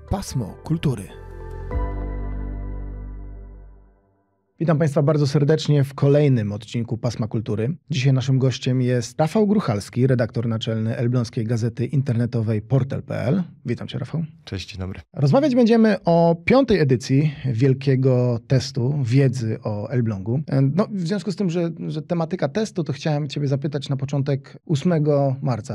Pasmo Kultury. Witam Państwa bardzo serdecznie w kolejnym odcinku Pasma Kultury. Dzisiaj naszym gościem jest Rafał Gruchalski, redaktor naczelny elbląskiej gazety internetowej Portal.pl. Witam Cię, Rafał. Cześć, dzień dobry. Rozmawiać będziemy o 5. edycji wielkiego testu wiedzy o Elblągu. W związku z tym, że tematyka testu, to chciałem Ciebie zapytać na początek 8 marca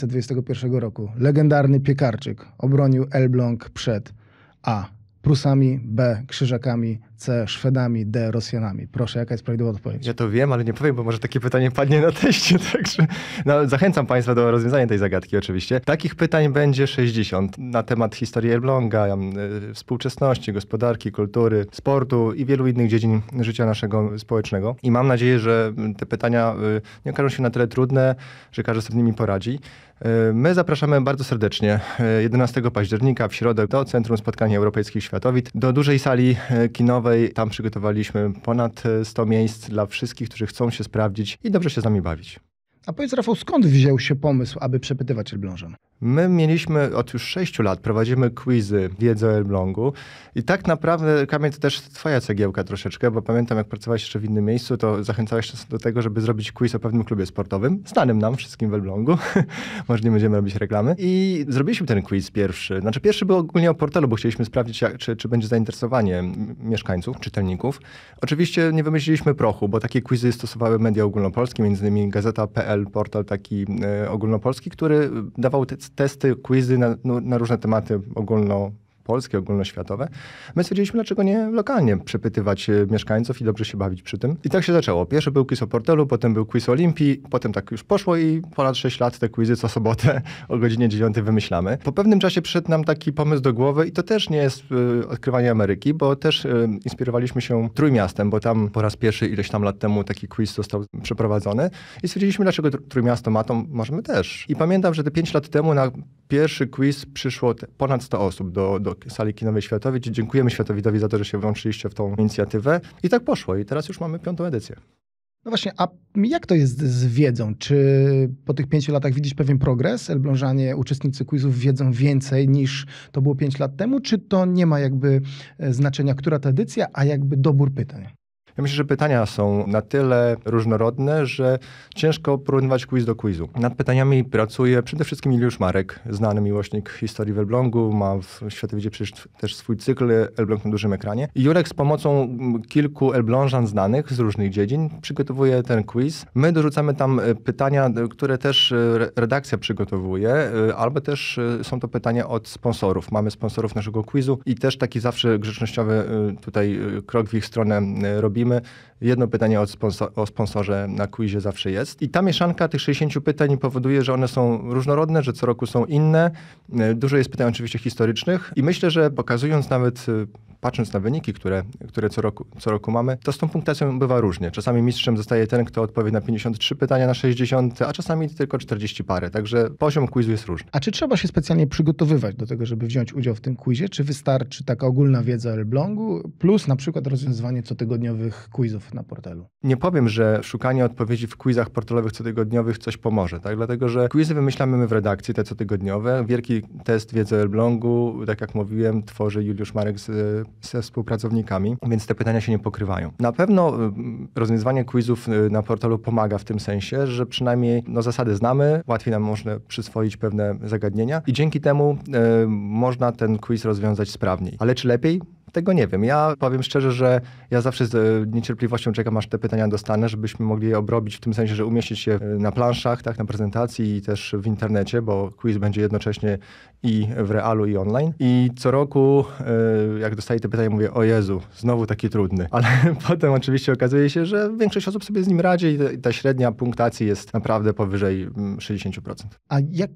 1521 roku. Legendarny Piekarczyk obronił Elbląg przed A. Prusami, B. Krzyżakami, C. Szwedami, D. Rosjanami. Proszę, jaka jest prawidłowa odpowiedź? Ja to wiem, ale nie powiem, bo może takie pytanie padnie na teście, także zachęcam Państwa do rozwiązania tej zagadki oczywiście. Takich pytań będzie 60 na temat historii Elbląga, współczesności, gospodarki, kultury, sportu i wielu innych dziedzin życia naszego społecznego. I mam nadzieję, że te pytania nie okażą się na tyle trudne, że każdy sobie z nimi poradzi. My zapraszamy bardzo serdecznie 11 października w środę do Centrum Spotkań Europejskich Światowit, do dużej sali kinowej. Tam przygotowaliśmy ponad 100 miejsc dla wszystkich, którzy chcą się sprawdzić i dobrze się z nami bawić. A powiedz, Rafał, skąd wziął się pomysł, aby przepytywać Elblążan? My mieliśmy od już 6 lat, prowadzimy quizy wiedzy o Elblągu i tak naprawdę, Kamil, to też twoja cegiełka troszeczkę, bo pamiętam, jak pracowałeś jeszcze w innym miejscu, to zachęcałeś nas do tego, żeby zrobić quiz o pewnym klubie sportowym, znanym nam wszystkim w Elblągu. Może nie będziemy robić reklamy. I zrobiliśmy ten quiz pierwszy. Pierwszy był ogólnie o portalu, bo chcieliśmy sprawdzić, czy będzie zainteresowanie mieszkańców, czytelników. Oczywiście nie wymyśliliśmy prochu, bo takie quizy stosowały media ogólnopolskie, między innymi Gazeta.pl, portal taki ogólnopolski, który dawał testy, quizy na różne tematy ogólnopolskie, ogólnoświatowe. My stwierdziliśmy, dlaczego nie lokalnie przepytywać mieszkańców i dobrze się bawić przy tym. I tak się zaczęło. Pierwszy był quiz o portalu, potem był quiz o Olimpii, potem tak już poszło i ponad 6 lat te quizy co sobotę o godzinie 9 wymyślamy. Po pewnym czasie przyszedł nam taki pomysł do głowy i to też nie jest odkrywanie Ameryki, bo też inspirowaliśmy się Trójmiastem, bo tam po raz pierwszy ileś tam lat temu taki quiz został przeprowadzony i stwierdziliśmy, dlaczego Trójmiasto ma, to możemy też. I pamiętam, że te 5 lat temu na pierwszy quiz przyszło ponad 100 osób do sali kinowej Światowit. Dziękujemy Światowitowi za to, że się włączyliście w tą inicjatywę. I tak poszło. I teraz już mamy 5. edycję. No właśnie, a jak to jest z wiedzą? Czy po tych 5 latach widzisz pewien progres? Elblążanie, uczestnicy quizów wiedzą więcej niż to było 5 lat temu? Czy to nie ma jakby znaczenia, która to edycja, a jakby dobór pytań? Ja myślę, że pytania są na tyle różnorodne, że ciężko porównywać quiz do quizu. Nad pytaniami pracuje przede wszystkim Juliusz Marek, znany miłośnik historii w Elblągu, ma w Światowicie przecież też swój cykl Elbląg na dużym ekranie. I Jurek z pomocą kilku Elblążan znanych z różnych dziedzin przygotowuje ten quiz. My dorzucamy tam pytania, które też redakcja przygotowuje, albo też są to pytania od sponsorów. Mamy sponsorów naszego quizu i też taki zawsze grzecznościowy tutaj krok w ich stronę robimy. Jedno pytanie o sponsorze na quizie zawsze jest. I ta mieszanka tych 60 pytań powoduje, że one są różnorodne, że co roku są inne. Dużo jest pytań oczywiście historycznych i myślę, że pokazując nawet, patrząc na wyniki, które co roku mamy, to z tą punktacją bywa różnie. Czasami mistrzem zostaje ten, kto odpowie na 53 pytania na 60, a czasami tylko 40 parę. Także poziom quizu jest różny. A czy trzeba się specjalnie przygotowywać do tego, żeby wziąć udział w tym quizie? Czy wystarczy taka ogólna wiedza o Elblągu plus na przykład rozwiązywanie cotygodniowych quizów na portalu? Nie powiem, że szukanie odpowiedzi w quizach portalowych cotygodniowych coś pomoże, tak? Dlatego, że quizy wymyślamy my w redakcji, te cotygodniowe. Wielki test wiedzy o Elblągu, tak jak mówiłem, tworzy Juliusz Marek ze współpracownikami, więc te pytania się nie pokrywają. Na pewno rozwiązywanie quizów na portalu pomaga w tym sensie, że przynajmniej zasady znamy, łatwiej nam można przyswoić pewne zagadnienia i dzięki temu można ten quiz rozwiązać sprawniej. Ale czy lepiej? Tego nie wiem. Ja powiem szczerze, że ja zawsze z niecierpliwością czekam, aż te pytania dostanę, żebyśmy mogli je obrobić w tym sensie, że umieścić je na planszach, tak, na prezentacji i też w internecie, bo quiz będzie jednocześnie i w realu, i online. I co roku, jak dostaję te pytania, mówię, o Jezu, znowu taki trudny. Ale potem oczywiście okazuje się, że większość osób sobie z nim radzi i ta średnia punktacji jest naprawdę powyżej 60%. A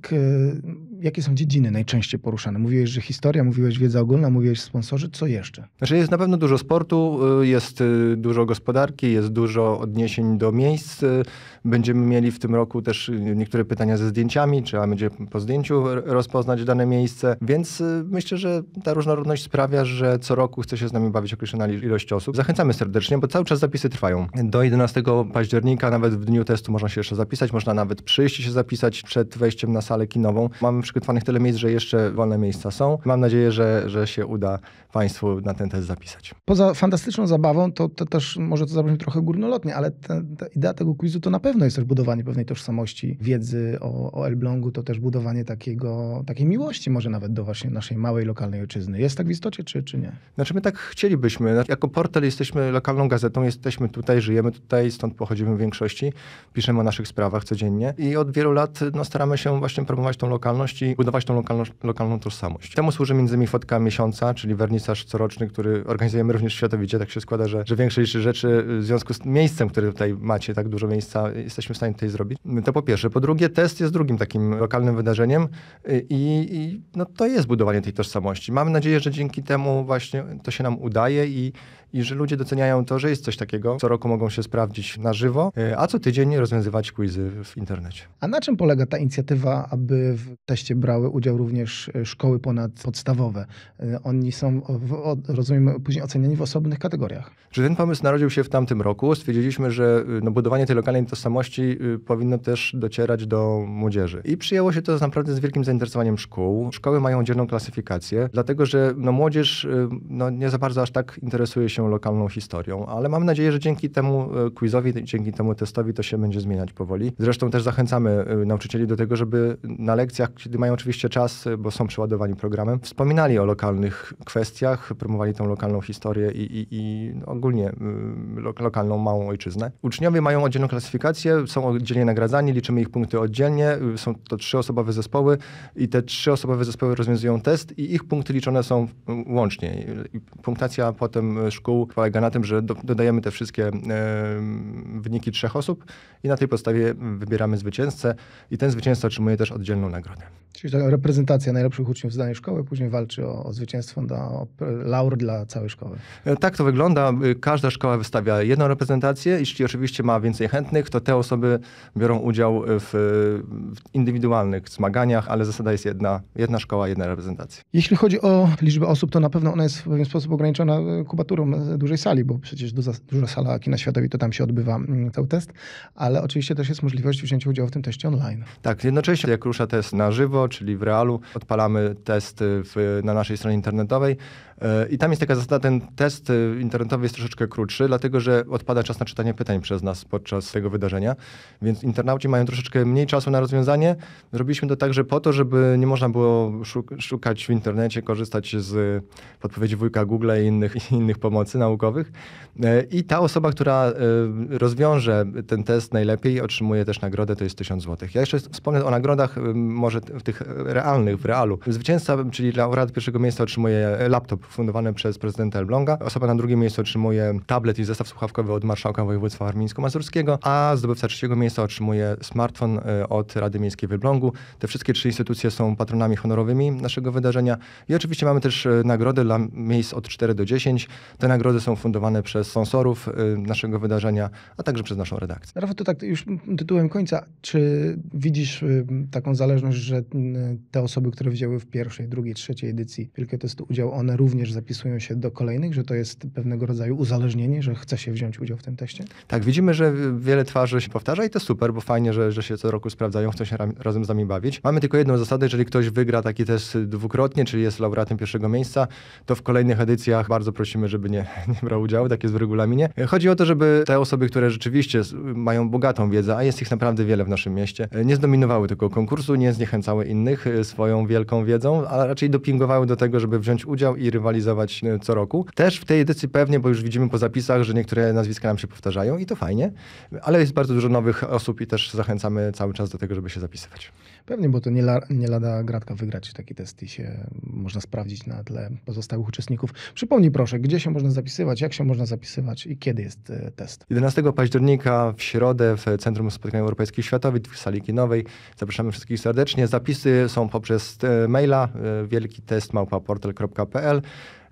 jakie są dziedziny najczęściej poruszane? Mówiłeś, że historia, mówiłeś wiedza ogólna, mówiłeś sponsorzy, co jeszcze? Jest na pewno dużo sportu, jest dużo gospodarki, jest dużo odniesień do miejsc Będziemy mieli w tym roku też niektóre pytania ze zdjęciami, trzeba będzie po zdjęciu rozpoznać dane miejsce, więc myślę, że ta różnorodność sprawia, że co roku chce się z nami bawić określona ilość osób. Zachęcamy serdecznie, bo cały czas zapisy trwają. Do 11 października, nawet w dniu testu można się jeszcze zapisać, można nawet przyjść i się zapisać przed wejściem na salę kinową. Mamy przygotowanych tyle miejsc, że jeszcze wolne miejsca są. Mam nadzieję, że się uda Państwu na ten test zapisać. Poza fantastyczną zabawą, to też może to zabrzmi trochę górnolotnie, ale ta idea tego quizu to na pewno jest też budowanie pewnej tożsamości, wiedzy o Elblągu, to też budowanie takiej miłości może nawet do właśnie naszej małej, lokalnej ojczyzny. Jest tak w istocie, czy nie? Znaczy my tak chcielibyśmy. Jako portal jesteśmy lokalną gazetą, jesteśmy tutaj, żyjemy tutaj, stąd pochodzimy w większości. Piszemy o naszych sprawach codziennie i od wielu lat staramy się właśnie promować tą lokalność i budować tą lokalną tożsamość. Temu służy m.in. Fotka Miesiąca, czyli wernisaż coroczny, który organizujemy również światowicie. Tak się składa, że większość rzeczy w związku z miejscem, które tutaj macie, tak dużo miejsca, jesteśmy w stanie tutaj zrobić. To po pierwsze. Po drugie, test jest drugim takim lokalnym wydarzeniem i to jest budowanie tej tożsamości. Mamy nadzieję, że dzięki temu właśnie to się nam udaje i że ludzie doceniają to, że jest coś takiego. Co roku mogą się sprawdzić na żywo, a co tydzień rozwiązywać quizy w internecie. A na czym polega ta inicjatywa, aby w teście brały udział również szkoły ponadpodstawowe? Oni są, rozumiem, później oceniani w osobnych kategoriach. Że ten pomysł narodził się w tamtym roku. Stwierdziliśmy, że budowanie tej lokalnej tożsamości powinno też docierać do młodzieży. I przyjęło się to naprawdę z wielkim zainteresowaniem szkół. Szkoły mają oddzielną klasyfikację, dlatego że młodzież nie za bardzo aż tak interesuje się lokalną historią, ale mam nadzieję, że dzięki temu quizowi, dzięki temu testowi to się będzie zmieniać powoli. Zresztą też zachęcamy nauczycieli do tego, żeby na lekcjach, kiedy mają oczywiście czas, bo są przeładowani programem, wspominali o lokalnych kwestiach, promowali tą lokalną historię i ogólnie lokalną małą ojczyznę. Uczniowie mają oddzielną klasyfikację, są oddzielnie nagradzani, liczymy ich punkty oddzielnie, są to 3-osobowe zespoły i te 3-osobowe zespoły rozwiązują test i ich punkty liczone są łącznie. I punktacja potem szkół polega na tym, że dodajemy te wszystkie wyniki 3 osób i na tej podstawie wybieramy zwycięzcę i ten zwycięzca otrzymuje też oddzielną nagrodę. Czyli ta reprezentacja najlepszych uczniów z danej szkoły później walczy o zwycięstwo, o laur dla całej szkoły. Tak to wygląda. Każda szkoła wystawia jedną reprezentację. Jeśli oczywiście ma więcej chętnych, to te osoby biorą udział w indywidualnych zmaganiach, ale zasada jest jedna szkoła, jedna reprezentacja. Jeśli chodzi o liczbę osób, to na pewno ona jest w pewien sposób ograniczona kubaturą dużej sali, bo przecież duża sala kina Światowi, to tam się odbywa cały test, ale oczywiście też jest możliwość wzięcia udziału w tym teście online. Tak, jednocześnie jak rusza test na żywo, czyli w realu, odpalamy test na naszej stronie internetowej i tam jest taka zasada, ten test internetowy jest troszeczkę krótszy, dlatego że odpada czas na czytanie pytań przez nas podczas tego wydarzenia, więc internauci mają troszeczkę mniej czasu na rozwiązanie. Zrobiliśmy to także po to, żeby nie można było szukać w internecie, korzystać z podpowiedzi wujka Google i innych pomocy naukowych. I ta osoba, która rozwiąże ten test najlepiej, otrzymuje też nagrodę, to jest 1000 zł. Ja jeszcze wspomnę o nagrodach, może w tych realnych, w realu. Zwycięzca, czyli laureat pierwszego miejsca otrzymuje laptop fundowany przez prezydenta Elbląga. Osoba na drugim miejscu otrzymuje tablet i zestaw słuchawkowy od marszałka województwa warmińsko-mazurskiego, a zdobywca trzeciego miejsca otrzymuje smartfon od Rady Miejskiej w Elblągu. Te wszystkie 3 instytucje są patronami honorowymi naszego wydarzenia. I oczywiście mamy też nagrody dla miejsc od 4 do 10. Te nagrody są fundowane przez sponsorów naszego wydarzenia, a także przez naszą redakcję. Rafał, to tak już tytułem końca. Czy widzisz taką zależność, że te osoby, które wzięły w pierwszej, drugiej, trzeciej edycji Wielkiego Testu udział, one również zapisują się do kolejnych, że to jest pewnego rodzaju uzależnienie, że chce się wziąć udział w tym teście? Tak, widzimy, że wiele twarzy się powtarza i to super, bo fajnie, że się co roku sprawdzają, chcą się razem z nami bawić. Mamy tylko jedną zasadę, jeżeli ktoś wygra taki test dwukrotnie, czyli jest laureatem pierwszego miejsca, to w kolejnych edycjach bardzo prosimy, żeby nie brał udziału, tak jest w regulaminie. Chodzi o to, żeby te osoby, które rzeczywiście mają bogatą wiedzę, a jest ich naprawdę wiele w naszym mieście, nie zdominowały tego konkursu, nie zniechęcały innych swoją wielką wiedzą, a raczej dopingowały do tego, żeby wziąć udział i rywalizować co roku. Też w tej edycji pewnie, bo już widzimy po zapisach, że niektóre nazwiska nam się powtarzają i to fajnie, ale jest bardzo dużo nowych osób i też zachęcamy cały czas do tego, żeby się zapisywać. Pewnie, bo to nie lada gratka wygrać taki test i się można sprawdzić na tle pozostałych uczestników. Przypomnij proszę, gdzie się można zapisywać, jak się można zapisywać i kiedy jest test? 11 października w środę w Centrum Spotkań Europejskich Światowi w sali kinowej. Zapraszamy wszystkich serdecznie. Zapisy są poprzez maila wielkitest@portal.pl.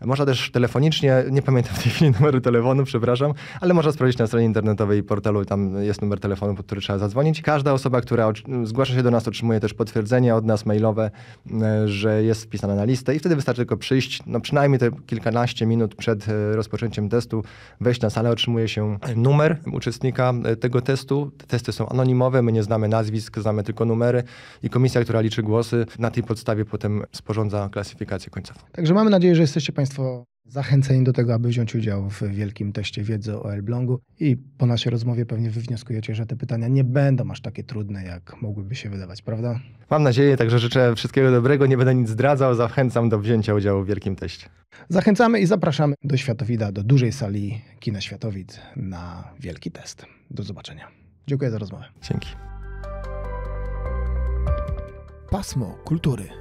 Można też telefonicznie, nie pamiętam w tej chwili numeru telefonu, przepraszam, ale można sprawdzić na stronie internetowej i portalu, tam jest numer telefonu, pod który trzeba zadzwonić. Każda osoba, która zgłasza się do nas, otrzymuje też potwierdzenie od nas mailowe, że jest wpisana na listę i wtedy wystarczy tylko przyjść, no przynajmniej te kilkanaście minut przed rozpoczęciem testu, wejść na salę, otrzymuje się numer uczestnika tego testu. Te testy są anonimowe, my nie znamy nazwisk, znamy tylko numery i komisja, która liczy głosy, na tej podstawie potem sporządza klasyfikację końcową. Także mamy nadzieję, że jesteście Państwo zachęceni do tego, aby wziąć udział w wielkim teście wiedzy o Elblągu i po naszej rozmowie pewnie wywnioskujecie, że te pytania nie będą aż takie trudne, jak mogłyby się wydawać, prawda? Mam nadzieję, także życzę wszystkiego dobrego, nie będę nic zdradzał, zachęcam do wzięcia udziału w wielkim teście. Zachęcamy i zapraszamy do Światowida, do dużej sali kina Światowid na wielki test. Do zobaczenia. Dziękuję za rozmowę. Dzięki. Pasmo kultury.